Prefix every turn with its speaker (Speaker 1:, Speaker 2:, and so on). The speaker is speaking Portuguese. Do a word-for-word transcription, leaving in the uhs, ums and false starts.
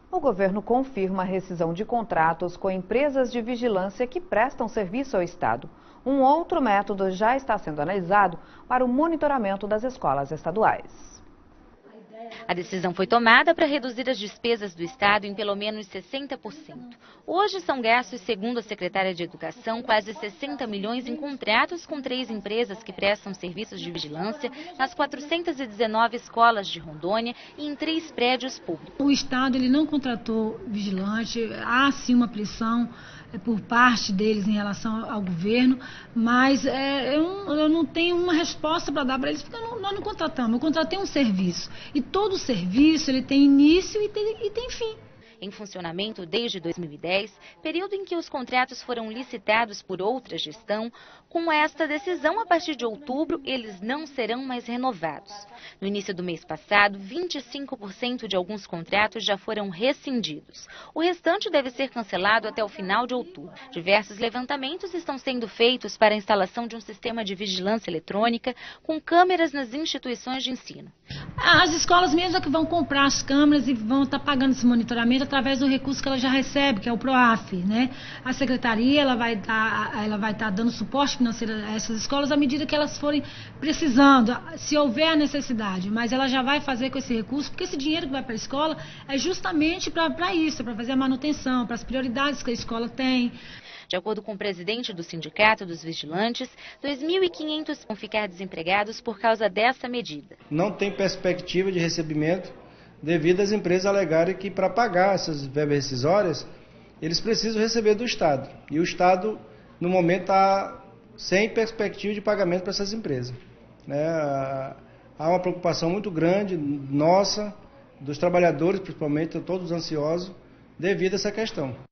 Speaker 1: O governo confirma a rescisão de contratos com empresas de vigilância que prestam serviço ao Estado. Um outro método já está sendo analisado para o monitoramento das escolas estaduais.
Speaker 2: A decisão foi tomada para reduzir as despesas do Estado em pelo menos sessenta por cento. Hoje são gastos, segundo a secretária de Educação, quase sessenta milhões em contratos com três empresas que prestam serviços de vigilância nas quatrocentas e dezenove escolas de Rondônia e em três prédios públicos.
Speaker 3: O Estado ele não contratou vigilante, há sim uma pressão por parte deles em relação ao governo, mas é, eu, não, eu não tenho uma resposta para dar para eles, porque não, nós não contratamos. Eu contratei um serviço e todo serviço ele tem início e tem, e tem fim.
Speaker 2: Em funcionamento desde dois mil e dez, período em que os contratos foram licitados por outra gestão, com esta decisão, a partir de outubro, eles não serão mais renovados. No início do mês passado, vinte e cinco por cento de alguns contratos já foram rescindidos. O restante deve ser cancelado até o final de outubro. Diversos levantamentos estão sendo feitos para a instalação de um sistema de vigilância eletrônica com câmeras nas instituições de ensino.
Speaker 3: As escolas mesmo é que vão comprar as câmeras e vão estar pagando esse monitoramento através do recurso que ela já recebe, que é o PROAF, né? A secretaria ela vai estar, ela vai estar dando suporte financeiro a essas escolas à medida que elas forem precisando, se houver a necessidade, mas ela já vai fazer com esse recurso, porque esse dinheiro que vai para a escola é justamente para isso, para fazer a manutenção, para as prioridades que a escola tem.
Speaker 2: De acordo com o presidente do Sindicato dos Vigilantes, dois mil e quinhentos vão ficar desempregados por causa dessa medida.
Speaker 4: Não tem perspectiva de recebimento devido às empresas alegarem que para pagar essas verbas rescisórias, eles precisam receber do Estado. E o Estado, no momento, está sem perspectiva de pagamento para essas empresas. Né? Há uma preocupação muito grande nossa, dos trabalhadores, principalmente, todos ansiosos, devido a essa questão.